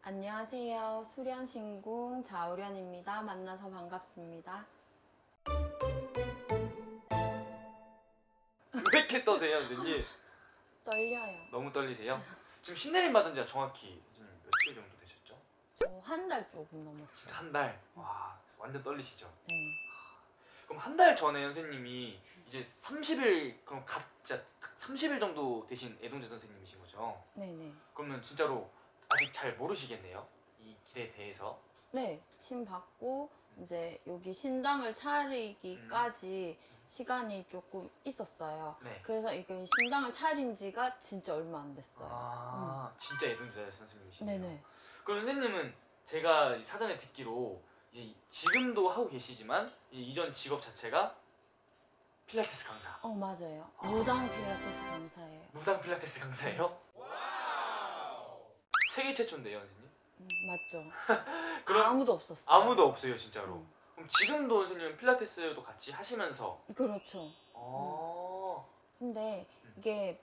안녕하세요. 수련신궁 자우련입니다. 만나서 반갑습니다. 왜 이렇게 떠세요, 선생님? 떨려요. 너무 떨리세요? 지금 신내림 받은 지가 정확히 며칠 정도 되셨죠? 저 한 달 조금 넘었어요. 진짜 한 달? 와, 완전 떨리시죠? 네. 그럼 한 달 전에 선생님이 이제 30일, 그럼 진짜 30일 정도 되신 애동재 선생님이신 거죠? 네네. 그러면 진짜로 아직 잘 모르시겠네요? 이 길에 대해서? 네. 신 받고 이제 여기 신당을 차리기까지 시간이 조금 있었어요. 네. 그래서 이게 신당을 차린 지가 진짜 얼마 안 됐어요. 아, 진짜 애동재 선생님이시네요. 네네. 그럼 선생님은 제가 사전에 듣기로 지금도 하고 계시지만 이전 직업 자체가 필라테스 강사. 맞아요. 무당 필라테스 강사예요. 무당 필라테스 강사예요? 세계 최초인데요, 선생님? 맞죠. 그럼 아무도 없었어요. 아무도 없어요, 진짜로. 그럼 지금도 선생님 필라테스도 같이 하시면서? 그렇죠. 어. 근데 이게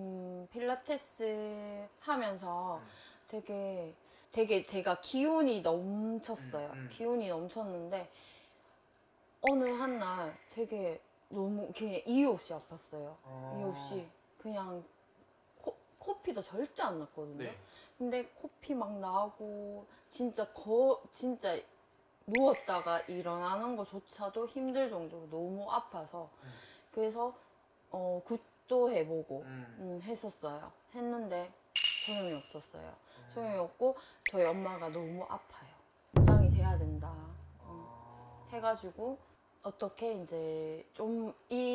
필라테스 하면서 되게 제가 기운이 넘쳤어요. 기운이 넘쳤는데 어느 한 날 되게 너무 그냥 이유 없이 아팠어요. 이유 없이 그냥 코피도 절대 안 났거든요. 네. 근데 코피 막 나고 진짜 누웠다가 일어나는 것조차도 힘들 정도로 너무 아파서 그래서 굿도 해보고 했었어요. 했는데 소용이 없었어요. 소용이 없고 저희 엄마가 너무 아파요. 무당이 돼야 된다 해가지고 어떻게 이제 좀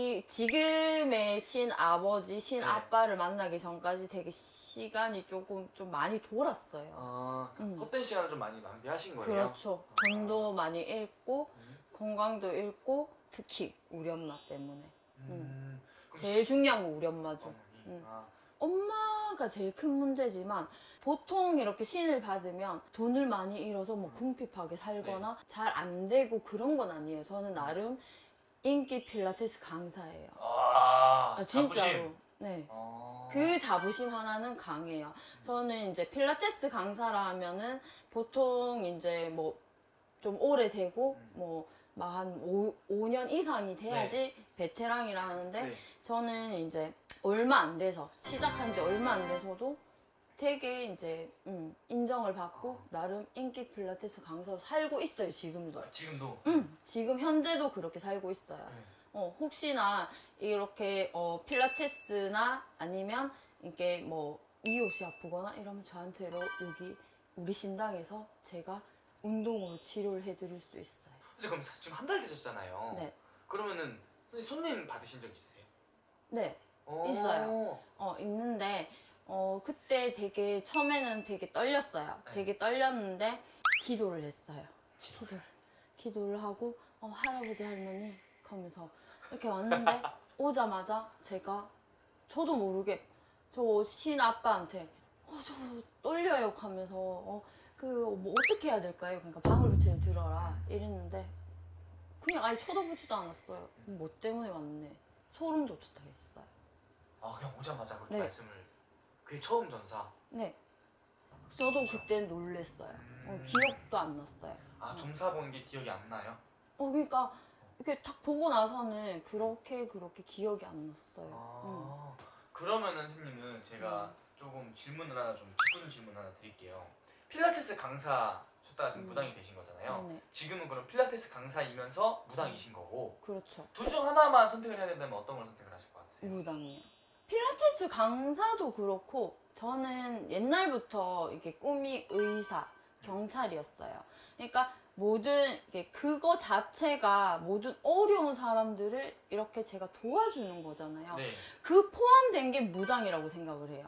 지금의 신아버지, 신아빠를 만나기 전까지 되게 시간이 조금 좀 많이 돌았어요. 헛된 시간을 좀 많이 낭비하신 거예요? 그렇죠. 돈도 많이 잃고 건강도 잃고 특히 우리 엄마 때문에. 제일 중요한 건 우리 엄마죠. 엄마가 제일 큰 문제지만 보통 이렇게 신을 받으면 돈을 많이 잃어서 뭐 궁핍하게 살거나 잘 안 되고 그런 건 아니에요. 저는 나름 인기 필라테스 강사예요. 진짜로. 자부심. 네. 그 자부심 하나는 강해요. 저는 이제 필라테스 강사라 하면은 보통 이제 뭐 좀 오래되고 뭐 한 5년 이상이 돼야지 베테랑이라 하는데 저는 이제 얼마 안 돼서 시작한 지 얼마 안 돼서도 되게 이제 인정을 받고 나름 인기 필라테스 강사로 살고 있어요. 지금도. 지금도? 지금 현재도 그렇게 살고 있어요. 혹시나 이렇게 필라테스나 아니면 이게 뭐 이유 없이 아프거나 이러면 저한테로 여기 우리 신당에서 제가 운동으로 치료를 해드릴 수 있어요. 그럼 지금 한 달 되셨잖아요. 네. 그러면은 선생님 손님 받으신 적 있으세요? 네. 있어요. 있는데 그때 되게 처음에는 되게 떨렸어요. 되게 떨렸는데 기도를 했어요. 기도를 하고 할아버지 할머니 하면서 이렇게 왔는데 오자마자 저도 모르게 저 신아빠한테 저 떨려요 하면서 뭐 어떻게 해야 될까요? 그러니까 방울부채를 들어라 이랬는데 그냥 아예 쳐다보지도 않았어요. 뭐 때문에 왔네. 소름 돋았다 했어요. 그냥 오자마자 그렇게 네. 말씀을. 그게 처음 전사? 네. 저도 그때 놀랬어요. 기억도 안 났어요. 점사 본 게 기억이 안 나요? 그러니까 이렇게 딱 보고 나서는 그렇게 기억이 안 났어요. 그러면은 선생님은 제가 조금 기쁜 질문 하나 드릴게요. 필라테스 강사셨다가 지금 무당이 되신 거잖아요. 네네. 지금은 그럼 필라테스 강사이면서 무당이신 거고 그렇죠. 둘 중 하나만 선택을 해야 된다면 어떤 걸 선택을 하실 것 같으세요? 무당이요. 필라테스 강사도 그렇고 저는 옛날부터 이게 꿈이 의사, 경찰이었어요. 그러니까 그거 자체가 모든 어려운 사람들을 이렇게 제가 도와주는 거잖아요. 네. 그 포함된 게 무당이라고 생각을 해요.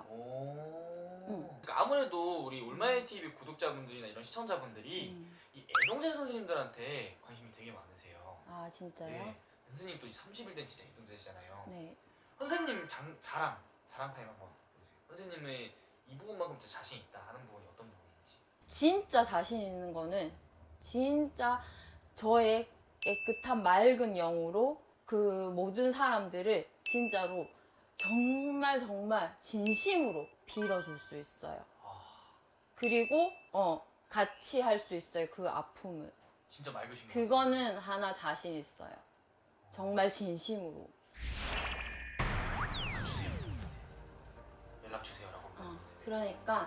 그러니까 아무래도 우리 울마이 TV 구독자분들이나 이런 시청자분들이 이 애동재 선생님들한테 관심이 되게 많으세요. 아 진짜요? 네. 선생님 또 30일 된 진짜 애동재시잖아요. 네. 선생님 자랑 타임 한번 보세요. 선생님의 이 부분만큼 진짜 자신 있다 하는 부분이 어떤 부분인지. 진짜 자신 있는 거는 진짜 저의 깨끗한 맑은 영으로 그 모든 사람들을 진짜로 정말 진심으로 빌어줄 수 있어요. 그리고 같이 할 수 있어요. 그 아픔을. 진짜 맑으신 거. 그거는 하나 자신 있어요. 정말 진심으로. 연락 주세요라고. 그러니까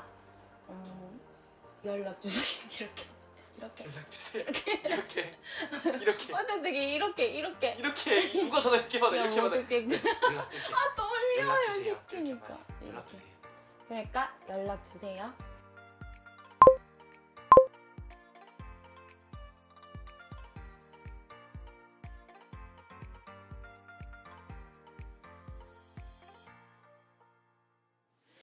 연락 주세요. 이렇게. 연락 주세요. 이렇게. 어떻게 이렇게. 누가 전화 이렇게 받아? 이렇게 받아. 어떻게 연락 떨려요 연락 주세요. 시키니까. 연락 주세요. 그러니까 연락 주세요.